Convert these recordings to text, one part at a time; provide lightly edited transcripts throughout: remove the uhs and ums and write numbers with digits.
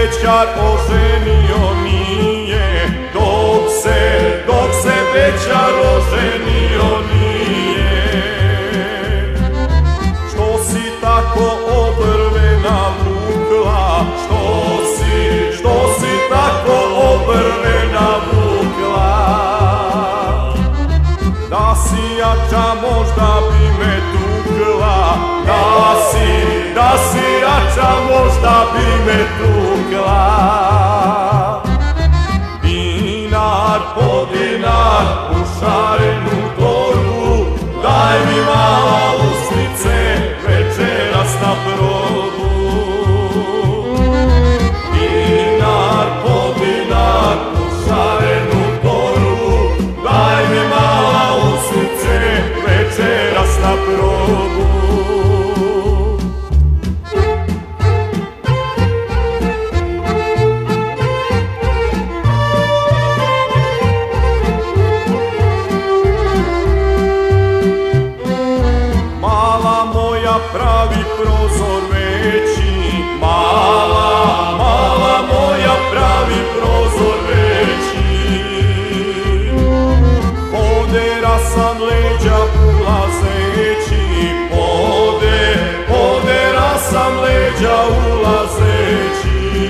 bećar oženio nije, dok se bećar oženio nije. Što si tako obrve navukla, što si tako obrve navukla? Da si jača možda bi me tukla, da si jača možda bi me tukla. Dinar po dinar u šarenu torbu, daj mi mala usnice večeras na probu. Dinar po dinar u šarenu torbu, daj mi mala usnice večeras na probu. Pravi prozor veći, mala moja pravi prozor veći. Podera sam leđa ulazeći, podera sam leđa ulazeći.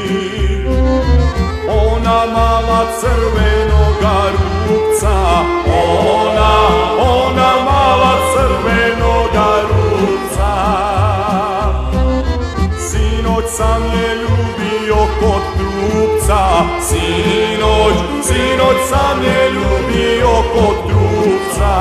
Ona mala crvenoga rupca, ona mala crvenoga rupca. Sinoć sam je ljubio kod trupca, sinoć sam je ljubio kod trupca.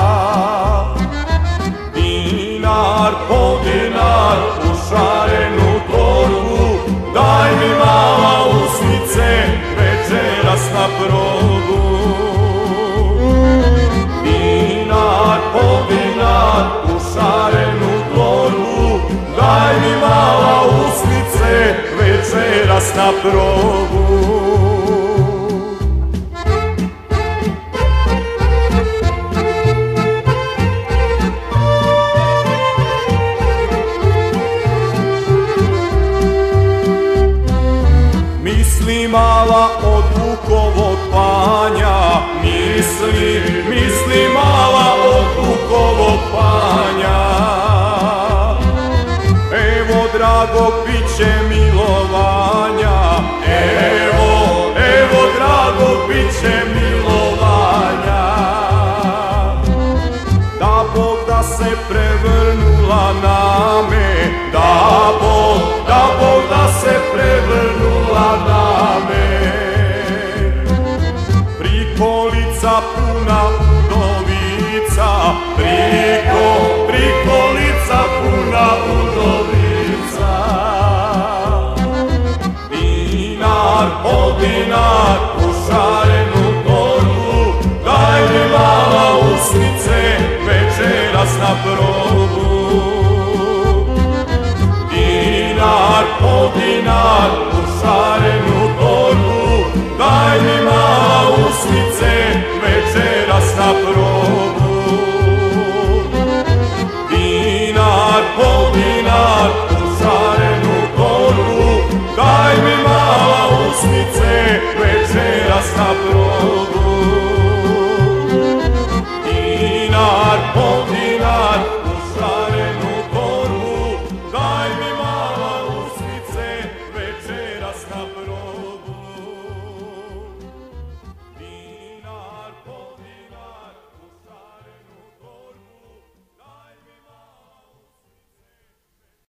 Dinar po dinar u šarenu torbu, daj mi mala usnice večeras na probu. Dinar po dinar u šarenu torbu, daj mi mala usnice večeras na probu. Misli mala od Vukovog panja, misli mala od Vukovog panja. Evo dragog biće milovanja, evo dragog biće milovanja. Da Bog da se prevrnula na me, da Bog da se prevrnula na me. Prikolica puna udovica, prikolica puna udovica. Dinar po dinar u šarenu torbu, daj mi mala usnice večeras na probu. Dinar po dinar u šarenu torbu, daj mi mala usnice večeras na probu.